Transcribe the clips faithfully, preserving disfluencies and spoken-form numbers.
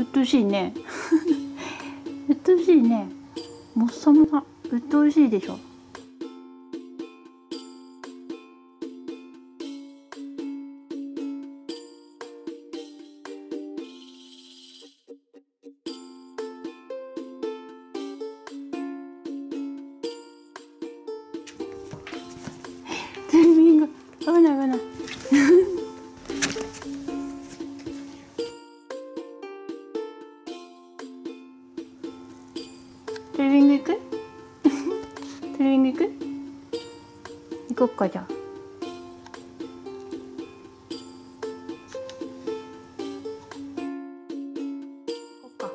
うっとうしいねうっとうしいね。もっさもさ、うっとうしいでしょ。タイミング危ない危ないトリミング行くトリミング行く行こっか。じゃあ行こっか。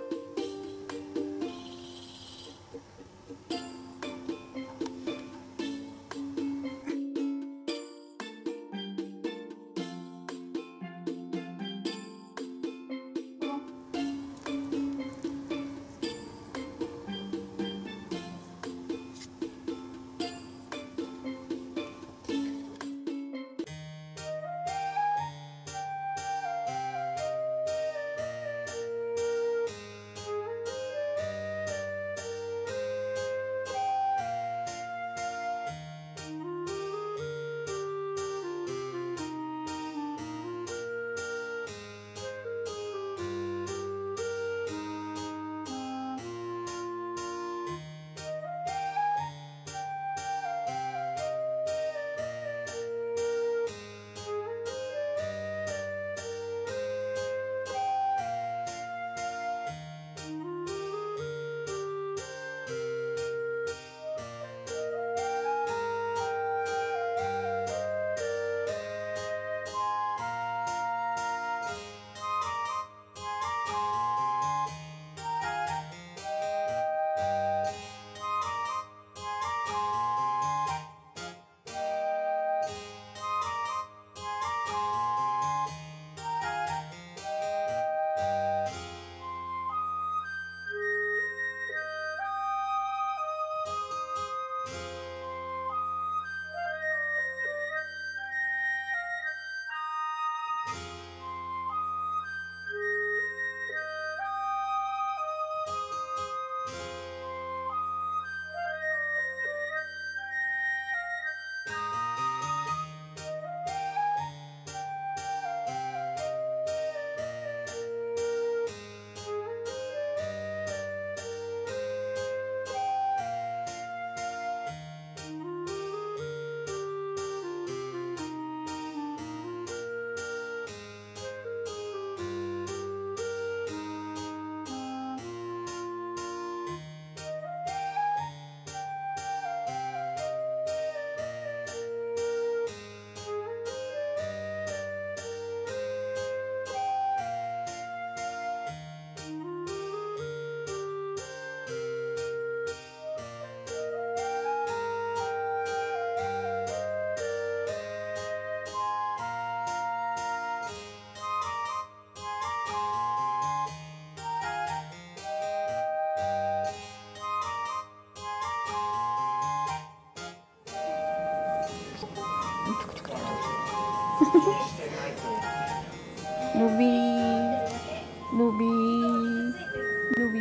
伸び伸び伸び伸び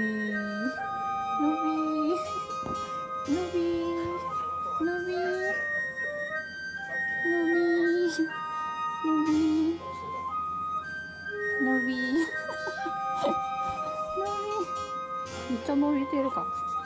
伸び伸び伸び伸び伸びめっちゃ伸びてるか。